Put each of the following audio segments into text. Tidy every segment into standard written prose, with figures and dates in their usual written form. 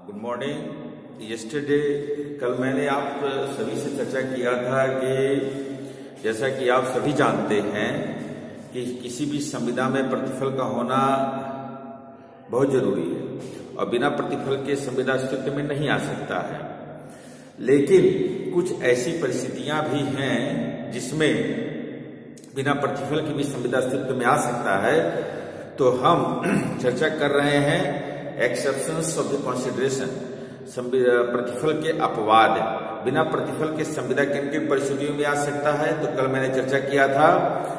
Good morning. Yesterday कल मैंने आप सभी से चर्चा किया था कि जैसा कि आप सभी जानते हैं कि किसी भी संविदा में प्रतिफल का होना बहुत जरूरी है और बिना प्रतिफल के संविदा अस्तित्व में नहीं आ सकता है। लेकिन कुछ ऐसी परिस्थितियां भी हैं जिसमें बिना प्रतिफल के भी संविदा अस्तित्व में आ सकता है। तो हम चर्चा कर रहे हैं एक्सेप्शंस ऑफ द कंसिडरेशन, प्रतिफल के अपवाद। बिना प्रतिफल के संविदा किन किन परिस्थितियों में आ सकता है। तो कल मैंने चर्चा किया था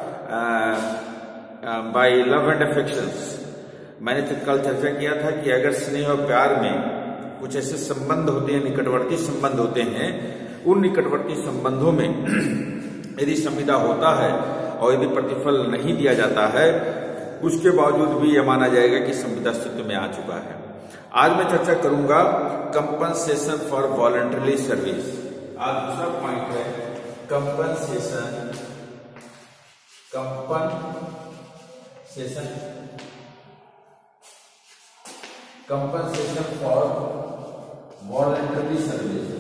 बाय लव एंड अफेक्शंस। मैंने तो कल चर्चा किया था कि अगर स्नेह और प्यार में कुछ ऐसे संबंध होते हैं, निकटवर्ती संबंध होते हैं, उन निकटवर्ती संबंधों में यदि संविदा होता है और यदि प्रतिफल नहीं दिया जाता है, उसके बावजूद भी यह माना जाएगा कि संविदा अस्तित्व में आ चुका है। आज मैं चर्चा करूंगा कंपनसेशन फॉर वॉलंटरी सर्विस। आज दूसरा पॉइंट है कंपनसेशन फॉर वॉलंटरी सर्विस।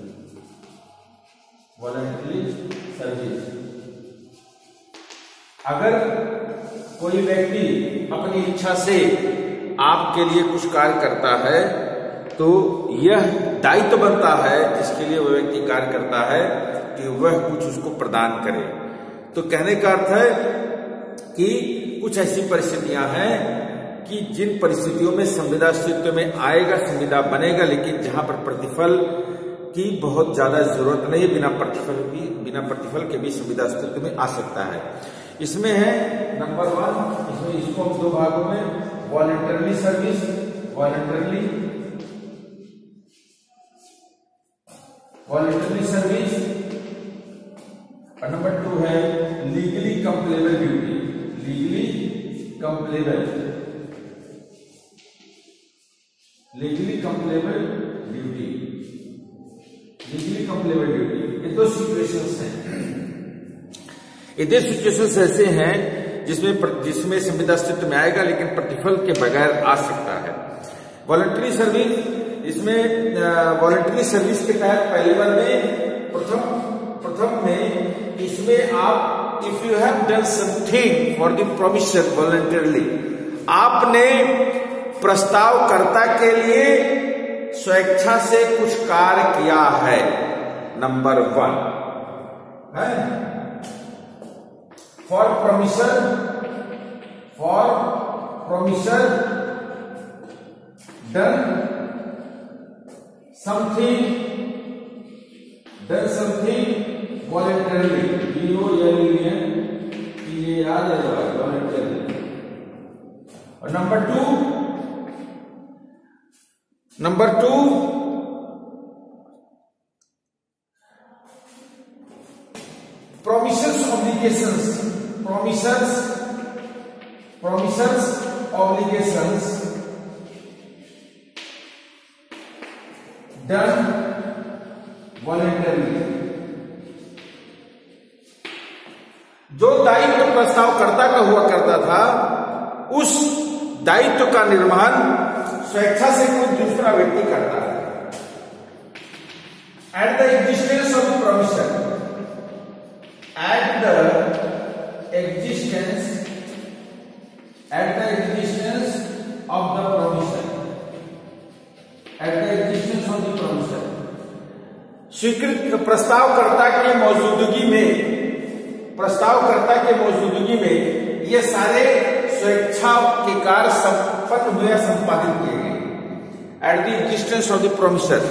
अगर कोई व्यक्ति अपनी इच्छा से आपके लिए कुछ कार्य करता है तो यह दायित्व बनता है जिसके लिए वह व्यक्ति कार्य करता है कि वह कुछ उसको प्रदान करे। तो कहने का अर्थ है कि कुछ ऐसी परिस्थितियां हैं कि जिन परिस्थितियों में संविदा अस्तित्व में आएगा, संविदा बनेगा, लेकिन जहां पर प्रतिफल की बहुत ज्यादा जरूरत नहीं, बिना प्रतिफल के भी संविदा अस्तित्व में आ सकता है। इसमें है नंबर 1, इसमें इसको हम दो भागों में वॉलंटरी सर्विस, और नंबर 2 है लीगली कंप्लेबल ड्यूटी। ये दो सिचुएशंस हैं। ये दो सिचुएशंस ऐसे हैं जिसमें संविदा अस्तित्व में आएगा लेकिन प्रतिफल के बगैर आ सकता है। वॉलंटरी सर्विस, इसमें वॉलंटरी सर्विस के तहत पहले बार में प्रथम में इसमें आप if you have done something for the promisee voluntarily, आपने प्रस्तावकर्ता के लिए स्वेच्छा से कुछ कार्य किया है, नंबर 1 है। For promisee done something voluntarily, voluntarily. और number 2 promissions obligations done voluntarily। जो दायित्व प्रस्तावकर्ता का हुआ करता था, उस दायित्व का निर्वहन स्वेच्छा से कोई दूसरा व्यक्ति करता है। At the existence of the promisee, at the existence of the provision, स्वीकृत प्रस्तावकर्ता के मौजूदगी में ये सारे स्वेच्छा के कार्य संपन्न हुए, संपादित किए गए। At the existence of the promisee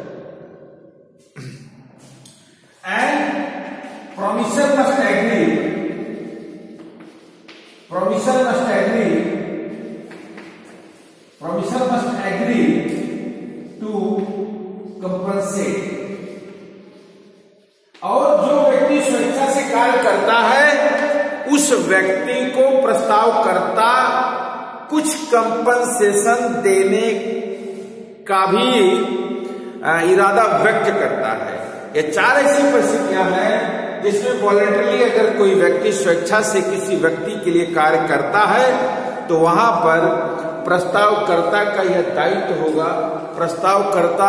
and promisor must agree to compensate। और जो व्यक्ति स्वेच्छा से कार्य करता है उस व्यक्ति को प्रस्तावकर्ता कुछ कंपनसेशन देने का भी इरादा व्यक्त करता है। ये 4 ऐसी परिस्थितियां हैं जिसमें वॉलंटरली अगर कोई व्यक्ति स्वेच्छा से किसी व्यक्ति के लिए कार्य करता है तो वहां पर प्रस्तावकर्ता का यह दायित्व होगा, प्रस्तावकर्ता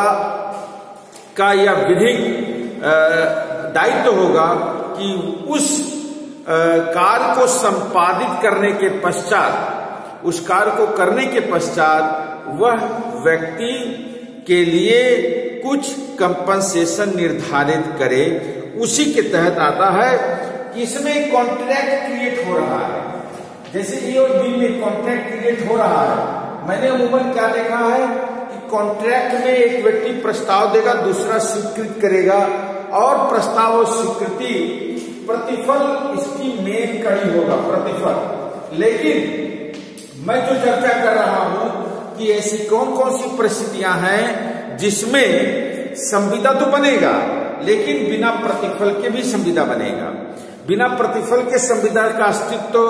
का यह विधिक दायित्व होगा कि उस कार्य को संपादित करने के पश्चात, उस कार्य को करने के पश्चात वह व्यक्ति के लिए कुछ कंपनसेशन निर्धारित करे। उसी के तहत आता है कि इसमें कॉन्ट्रैक्ट क्रिएट हो रहा है। जैसे ए और बी में कॉन्ट्रैक्ट क्रिएट हो रहा है, मैंने अमूमन क्या देखा है कि कॉन्ट्रैक्ट में एक व्यक्ति प्रस्ताव देगा, दूसरा स्वीकृत करेगा, और प्रस्ताव और स्वीकृति प्रतिफल इसकी मेन कड़ी होगा, प्रतिफल। लेकिन मैं जो चर्चा कर रहा हूं कि ऐसी कौन कौन सी परिस्थितियां हैं जिसमें संविदा तो बनेगा लेकिन बिना प्रतिफल के भी संविदा बनेगा। बिना प्रतिफल के संविदा का अस्तित्व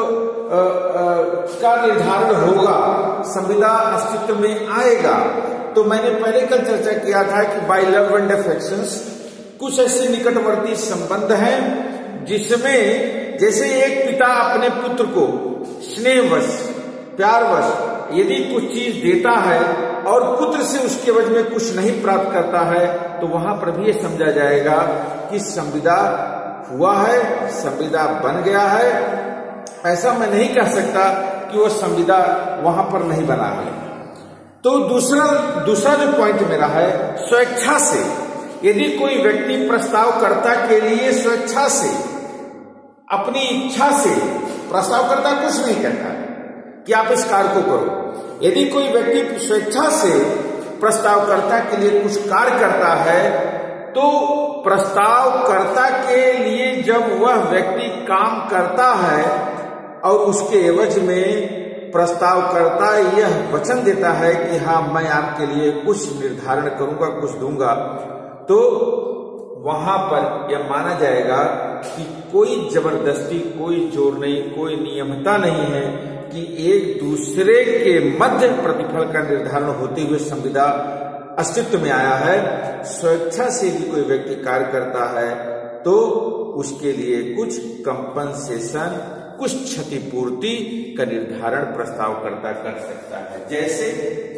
का निर्धारण होगा, संविदा अस्तित्व में आएगा। तो मैंने पहले कल चर्चा किया था कि बाय लव एंड अफेक्शंस कुछ ऐसे निकटवर्ती संबंध हैं जिसमें जैसे एक पिता अपने पुत्र को स्नेहवश, प्यारवश यदि कुछ चीज देता है और पुत्र से उसके एवज में कुछ नहीं प्राप्त करता है, तो वहां पर भी ये समझा जाएगा कि संविदा हुआ है, संविदा बन गया है। ऐसा मैं नहीं कह सकता कि वो संविदा वहां पर नहीं बना है। तो दूसरा जो पॉइंट मेरा है, स्वेच्छा से यदि कोई व्यक्ति प्रस्तावकर्ता के लिए स्वेच्छा से, अपनी इच्छा से, प्रस्तावकर्ता कुछ नहीं कहता कि आप इस कार्य को करो, यदि कोई व्यक्ति स्वेच्छा से प्रस्तावकर्ता के लिए कुछ कार्य करता है, तो प्रस्तावकर्ता के लिए जब वह व्यक्ति काम करता है और उसके एवज में प्रस्तावकर्ता यह वचन देता है कि हाँ मैं आपके लिए कुछ निर्धारण करूंगा, कुछ दूंगा, तो वहां पर यह माना जाएगा कि कोई जबरदस्ती, कोई जोर नहीं, कोई नियमता नहीं है कि एक दूसरे के मध्य प्रतिफल का निर्धारण होते हुए संविदा अस्तित्व में आया है। स्वेच्छा से भी कोई व्यक्ति कार्य करता है तो उसके लिए कुछ कंपनसेशन, कुछ क्षतिपूर्ति का निर्धारण प्रस्तावकर्ता कर सकता है। जैसे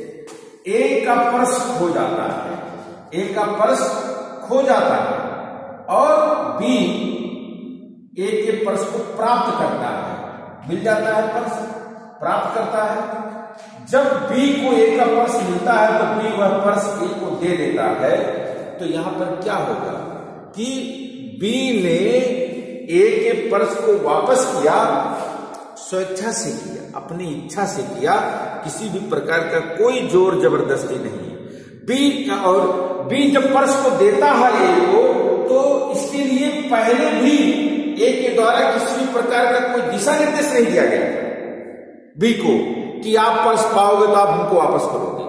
ए का पर्स खो जाता है, ए का पर्स खो जाता है और बी ए के पर्स को प्राप्त करता है, मिल जाता है, पर्स प्राप्त करता है। जब बी को ए का पर्स मिलता है तो बी वह पर्स ए को दे देता है। तो यहां पर क्या होगा कि बी ने ए के पर्स को वापस किया, स्वेच्छा से किया, अपनी इच्छा से किया, किसी भी प्रकार का कोई जोर जबरदस्ती नहीं। बी जब पर्स को देता है ए को, तो इसके लिए पहले भी ए के द्वारा किसी भी प्रकार का कोई दिशा निर्देश नहीं दिया गया बी को कि आप पर्स पाओगे तो आप हमको वापस करोगे।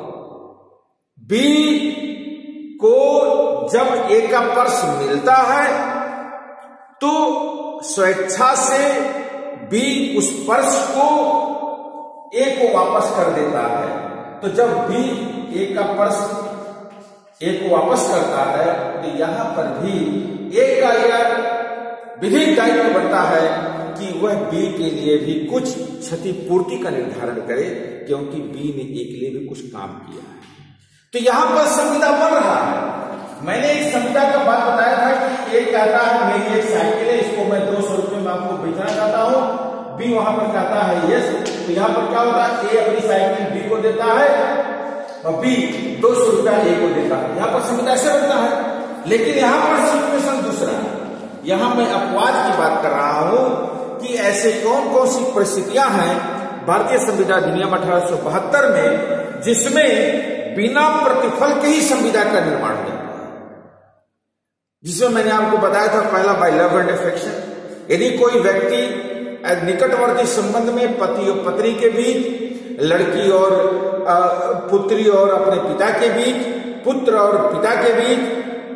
बी को जब ए का पर्स मिलता है तो स्वेच्छा से बी उस पर्स को ए को वापस कर देता है। तो जब बी ए का पर्स ए को वापस करता है तो यहां पर भी ए का यह विधिक दायित्व बनता है कि वह बी के लिए भी कुछ क्षतिपूर्ति का निर्धारण करे, क्योंकि बी ने ए के लिए भी कुछ काम किया है। तो यहां पर संविदा बन रहा है। मैंने इस संविदा का बात बताया था कि ए कहता है मेरी एक साइकिल है, इसको मैं 200 रुपये में आपको बेचना चाहता हूं, बी वहां पर कहता है यस। तो यहां पर क्या होता है, ए अपनी साइकिल बी को देता है और बी 200 रुपया ए को देता है। यहां पर संविदा ऐसे बनता है। लेकिन यहां पर सिचुएशन दूसरा है। यहां मैं अपवाद की बात कर रहा हूं कि ऐसे कौन कौन सी परिस्थितियां हैं भारतीय संविदा अधिनियम 1872 में जिसमें बिना प्रतिफल के ही संविदा का निर्माण हो जाता है। जिसमें मैंने आपको बताया था, पहला बाय लव एंड अफेक्शन। यदि कोई व्यक्ति निकटवर्ती संबंध में पति और पत्नी के बीच, लड़की और पुत्री और अपने पिता के बीच, पुत्र और पिता के बीच,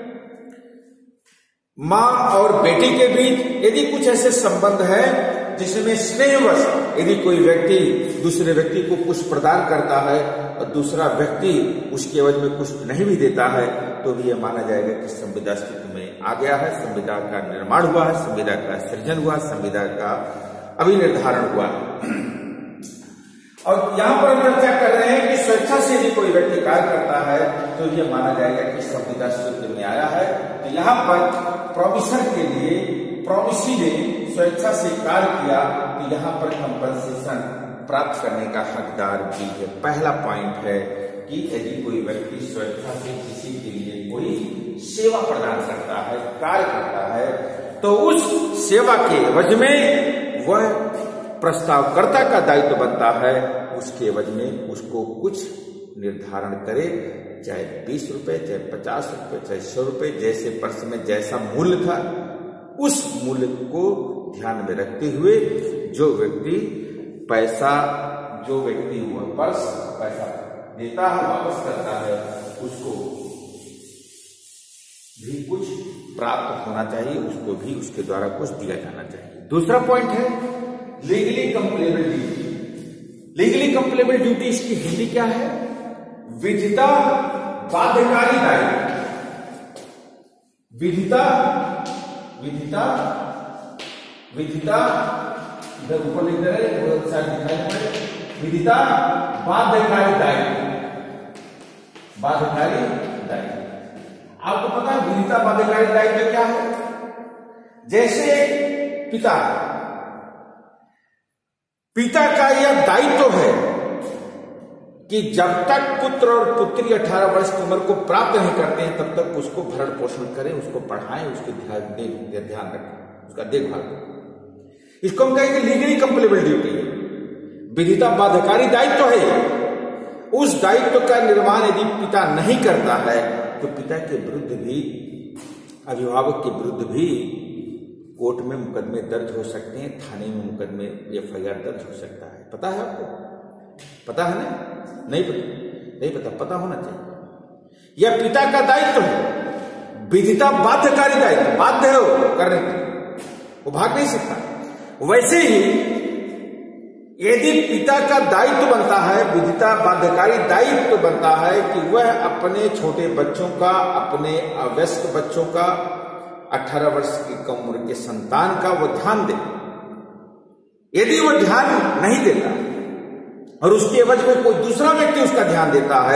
मां और बेटी के बीच, यदि कुछ ऐसे संबंध है जिसमें स्नेहवश यदि कोई व्यक्ति दूसरे व्यक्ति को कुछ प्रदान करता है और दूसरा व्यक्ति उसके एवज में कुछ नहीं भी देता है, तो भी यह माना जाएगा कि संविदा अस्तित्व में आ गया है, संविदा का निर्माण हुआ है, संविदा का सृजन हुआ, संविदा का अभिनिर्धारण हुआ है। और यहां पर हम चर्चा कर रहे हैं कि स्वेच्छा से यदि कोई व्यक्ति कार्य करता है तो यह माना जाएगा कि संविदा सूत्र में आया है। तो यहां पर प्रोमिसर के लिए प्रोमिसी ने स्वेच्छा से कार्य किया तो यहां पर कंपनसेशन प्राप्त करने का हकदार भी है। पहला पॉइंट है कि यदि कोई व्यक्ति स्वेच्छा से किसी के लिए कोई सेवा प्रदान करता है, कार्य करता है, तो उस सेवा के एवज में वह प्रस्तावकर्ता का दायित्व बनता है उसके एवज में उसको कुछ निर्धारण करे, चाहे 20 रुपए, चाहे 50 रुपए, चाहे 100 रुपए, जैसे पर्स में जैसा मूल्य था उस मूल्य को ध्यान में रखते हुए जो व्यक्ति वह पर्स पैसा देता है, वापस करता है, उसको भी कुछ प्राप्त होना चाहिए, उसको भी उसके द्वारा कुछ दिया जाना चाहिए। दूसरा पॉइंट है legally compellable duty. Legally compellable duty इसकी हिंदी क्या है? विधिता बाध्यकारी दायित्व। विधिता इधर ऊपर लिख रहे विधिता बाध्यकारी दायित्व। आपको पता है विधिता बाध्यकारी दायित्व क्या है? जैसे पिता का यह दायित्व है कि जब तक पुत्र और पुत्री 18 वर्ष की उम्र को प्राप्त नहीं करते हैं तब तक उसको भरण पोषण करें, उसको पढ़ाएं, उसके ध्यान रखें, उसका देखभाल करें। इसको हम कहेंगे लीगली कंप्लेबल ड्यूटी। विधिता बाध्यकारी दायित्व है। उस दायित्व का निर्वहन यदि पिता नहीं करता है तो पिता के विरुद्ध भी, अभिभावक के विरुद्ध भी कोर्ट में मुकदमे दर्ज हो सकते हैं, थाने में मुकदमे FIR दर्ज हो सकता है। पता है आपको? पता है ना? नहीं पता, पता होना चाहिए। यह पिता का दायित्व है। विधिता बाध्यकारी दायित्व, बाध्य है वो करने के, वो भाग नहीं सकता। वैसे ही यदि पिता का दायित्व बनता है, विधिता बाध्यकारी दायित्व बनता है कि वह अपने छोटे बच्चों का, अपने अवयस्क बच्चों का, 18 वर्ष की कम उम्र के संतान का वो ध्यान दे। यदि वो ध्यान नहीं देता और उसके एवज में कोई दूसरा व्यक्ति उसका ध्यान देता है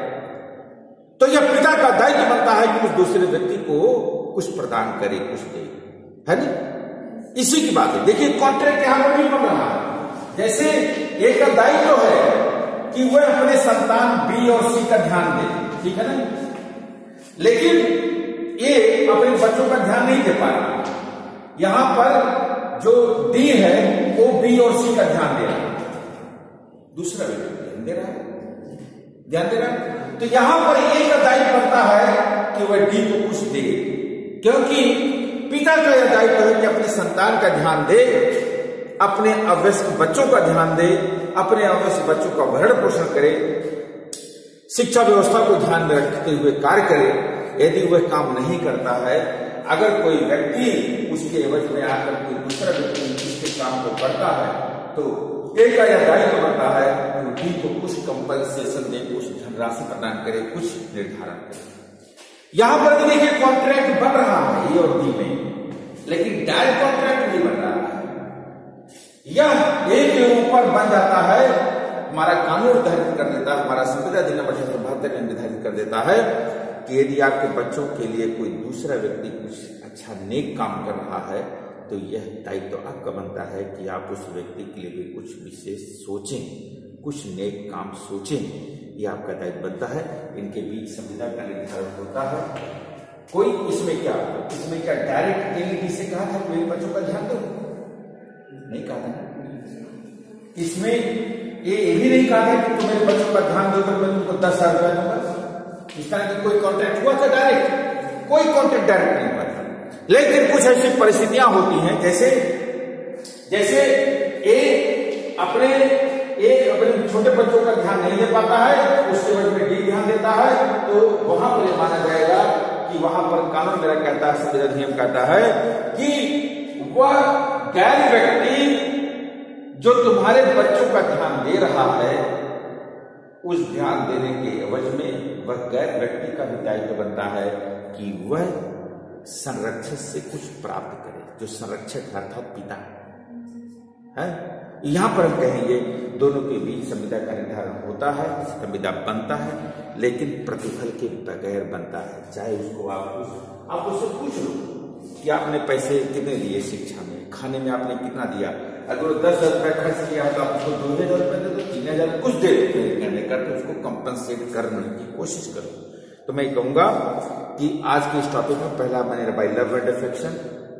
तो यह पिता का दायित्व बनता है कि उस दूसरे व्यक्ति को कुछ प्रदान करे, कुछ दे, है ना? इसी की बात है। देखिए कॉन्ट्रैक्ट यहां पर नहीं बन रहा है। जैसे एक का दायित्व है कि वह अपने संतान B और C का ध्यान दे, ठीक है ना, लेकिन ये अपने बच्चों का ध्यान नहीं दे पा रहा। यहां पर जो D है वो B और C का ध्यान दे रहा है, दूसरा व्यक्ति ध्यान दे रहा है। तो यहां पर A का दायित्व बनता है कि वह D को कुछ दे, क्योंकि पिता का यह दायित्व है कि अपने संतान का ध्यान दे, अपने अवयस्क बच्चों का ध्यान दे, अपने अवयस्क बच्चों का भरण पोषण करे, शिक्षा व्यवस्था को ध्यान में रखते हुए कार्य करे। यदि वह काम नहीं करता है, अगर कोई व्यक्ति उसके एवज में आकर कोई दूसरा व्यक्ति उसके काम को करता है तो एक का यह दायित्व बनता है कि डी को कुछ कंपनसेशन दे, कुछ धनराशि प्रदान करे, कुछ निर्धारण करे। यहां पर भी देखिए कॉन्ट्रैक्ट बन रहा है ए और बी में, लेकिन डायरेक्ट कॉन्ट्रैक्ट नहीं बन रहा है। यह एक के ऊपर बन जाता है, हमारा कानून निर्धारित कर देता है, हमारा संविधान अधिनियम 1872 निर्धारित कर देता है कि यदि आपके बच्चों के लिए कोई दूसरा व्यक्ति कुछ अच्छा नेक काम कर रहा है तो यह दायित्व आपका बनता है कि आप उस व्यक्ति के लिए भी कुछ विशेष सोचें, कुछ नेक काम सोचें। यह आपका दायित्व बनता है। इनके बीच संविधान का निर्धारण होता है। कोई इसमें क्या डायरेक्ट एलईडी से कहा था कि मेरे बच्चों का ध्यान दो? नहीं कहा था। इसमें ये भी नहीं कहा था कि तुम मेरे बच्चों का ध्यान दो तो मैं तुमको 10,000 रुपया दूंगा। इस तरह की कोई कॉन्ट्रैक्ट हुआ था डायरेक्ट? कोई कॉन्ट्रैक्ट डायरेक्ट नहीं हुआ था। लेकिन कुछ ऐसी परिस्थितियां होती हैं जैसे ए अपने छोटे बच्चों का ध्यान नहीं दे पाता है, उसके वजह में डी ध्यान देता है, तो वहां पर माना जाएगा कि वहां पर कानून मेरा कहता है, संविधान नियम कहता है कि वह गैर व्यक्ति जो तुम्हारे बच्चों का ध्यान दे रहा है, उस ध्यान देने के एवज में वह गैर व्यक्ति का भी दायित्व बनता है कि वह संरक्षक से कुछ प्राप्त करे। जो संरक्षक अर्थात पिता है, यहाँ पर हम कहेंगे दोनों के बीच संविदा का निर्धारण होता है, संविदा बनता है, लेकिन प्रतिफल के बगैर बनता है। चाहे उसको आप उससे पूछ लो कि आपने पैसे कितने दिए शिक्षा में, खाने में आपने कितना दिया। अगर 10,000 रुपये खर्च किया है तो आप उसको 2,000 रुपये दे दो, 3,000 कुछ दे दो, करके उसको कंपनसेट करने की कोशिश करो। तो मैं कहूंगा कि आज के इस टॉपिक में पहला मैंने बाय लव एंड अफेक्शन,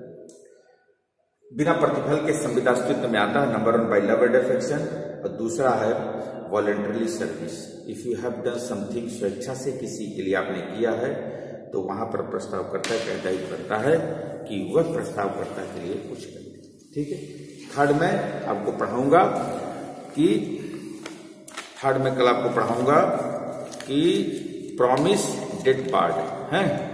बिना प्रतिफल के संविदा अस्तित्व में आता है, number 1 by love and affection, और दूसरा है voluntary service. If you have done something, स्वेच्छा से किसी के लिए आपने किया है, तो वहां पर प्रस्तावकर्ता का दायित्व बनता है कि वह प्रस्तावकर्ता के लिए कुछ करे। ठीक है। थर्ड में आपको पढ़ाऊंगा कि प्रॉमिस डेट पार्ट है।